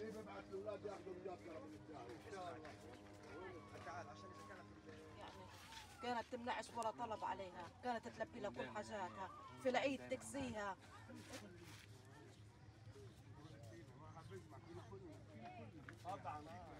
ببعث الاولاد ياخذوا الميسره من الدعوه ان شاء الله. تعال عشان اذا كانت يعني كانت تمنعش ولا طلب عليها، كانت تلبي لها كل حاجاتها، في العيد تكسيها. طبعا